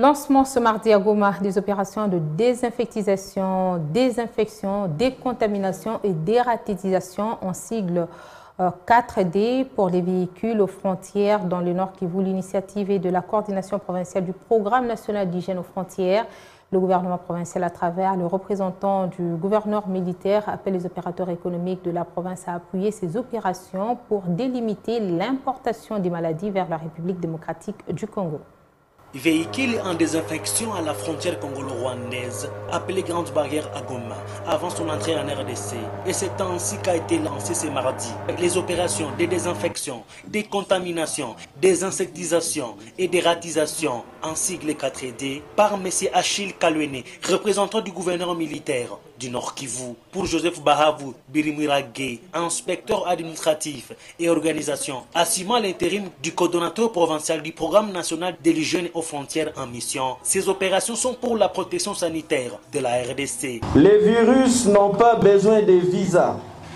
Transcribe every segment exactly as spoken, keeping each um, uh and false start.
Lancement ce mardi à Goma des opérations de désinfectisation, désinfection, décontamination et dératisation en sigle quatre D pour les véhicules aux frontières dans le Nord Kivu. L'initiative est de la coordination provinciale du programme national d'hygiène aux frontières. Le gouvernement provincial, à travers le représentant du gouverneur militaire, appelle les opérateurs économiques de la province à appuyer ces opérations pour délimiter l'importation des maladies vers la République démocratique du Congo. Véhicule en désinfection à la frontière congolo-rwandaise, appelée Grande Barrière à Goma, avant son entrée en R D C. Et c'est ainsi qu'a été lancé ce mardi. Les opérations de désinfection, décontamination, désinsectisation et dératisation en sigle quatre D par M. Achille Kalwene, représentant du gouverneur militaire du Nord Kivu, pour Joseph Bahavu Birimirage, inspecteur administratif et organisation, assumant l'intérim du coordonnateur provincial du programme national de l'hygiène aux frontières en mission. Ces opérations sont pour la protection sanitaire de la R D C. Les virus n'ont pas besoin de visa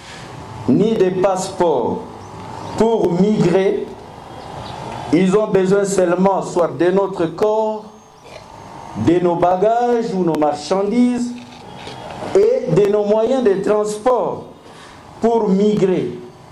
ni de passeport pour migrer. Ils ont besoin seulement soit de notre corps, de nos bagages ou nos marchandises et de nos moyens de transport pour migrer.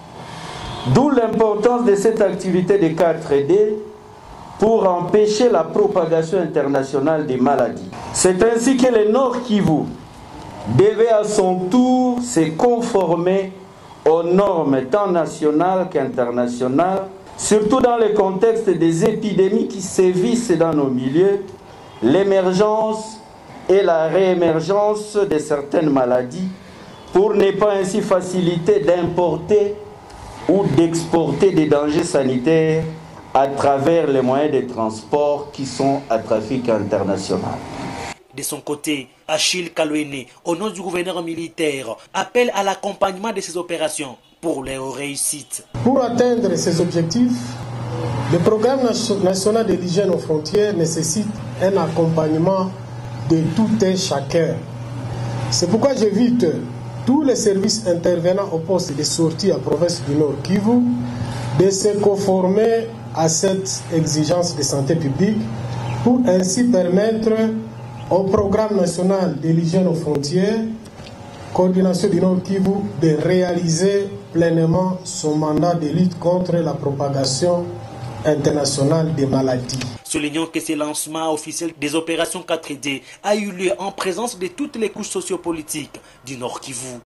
D'où l'importance de cette activité de quatre D pour empêcher la propagation internationale des maladies. C'est ainsi que le Nord Kivu devait à son tour se conformer aux normes tant nationales qu'internationales, surtout dans le contexte des épidémies qui sévissent dans nos milieux, l'émergence et la réémergence de certaines maladies, pour ne pas ainsi faciliter d'importer ou d'exporter des dangers sanitaires à travers les moyens de transport qui sont à trafic international. De son côté, Achille Kalwene, au nom du gouverneur militaire, appelle à l'accompagnement de ces opérations pour leur réussite. Pour atteindre ces objectifs, le programme national de l'hygiène aux frontières nécessite un accompagnement de tout un chacun. C'est pourquoi j'invite tous les services intervenant au poste de sortie à province du Nord Kivu de se conformer à cette exigence de santé publique pour ainsi permettre au programme national de l'hygiène aux frontières, coordination du Nord Kivu, de réaliser pleinement son mandat de lutte contre la propagation internationale des maladies. Soulignons que ce lancement officiel des opérations quatre D a eu lieu en présence de toutes les couches sociopolitiques du Nord Kivu.